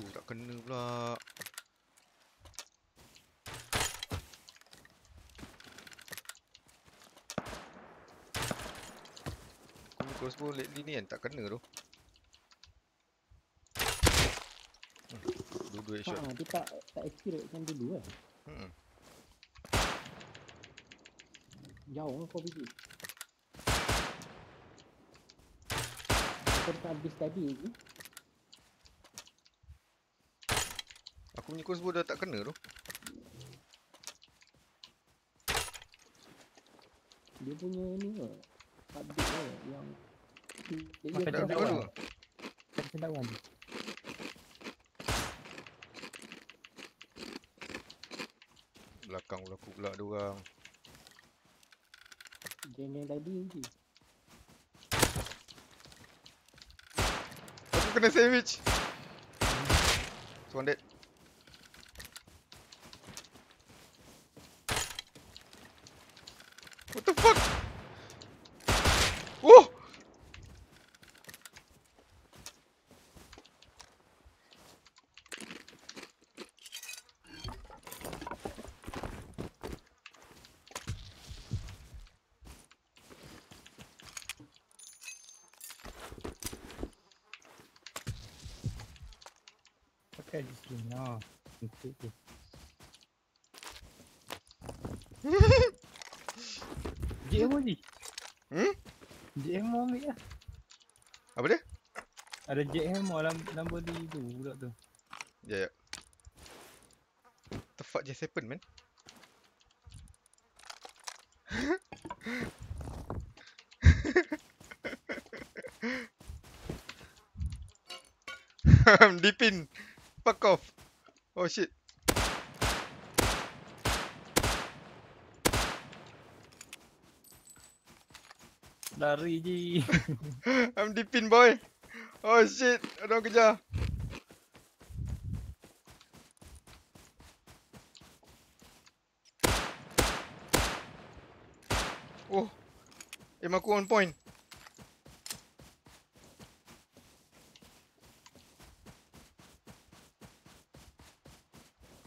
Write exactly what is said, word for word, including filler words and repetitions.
Aduh, tak kena pula. Aku ni crossbow lately ni kan tak kena tu. Hmm, dua-dua headshot. Ha, dia tak tak accurate macam dulu kan. Hmm. Jauh lah kau pergi. Kau tak habis tadi lagi. Aku punya crossbow dah tak kena tu. Dia punya ni ke update ke yang dia Makan Ada dia update cendawan. baru ke? Makan cendawan tu. Belakang pula aku pula ada orang. geng-geng tadi je. Aku kena sandwich. One dead. What the fuck? Oh! Pakai di sini. Ha. Untuk tu. J M O ni. Hmm? J M O ambil lah. Apa dia? Ada J M O dalam dalam body tu budak tu. Ya, ya. What the fuck just happened, man? I'm deep in. Fuck off. Oh shit. Lari je. I'm deep in, boy. Oh shit. Ada orang kejar. Oh. Aim aku on point.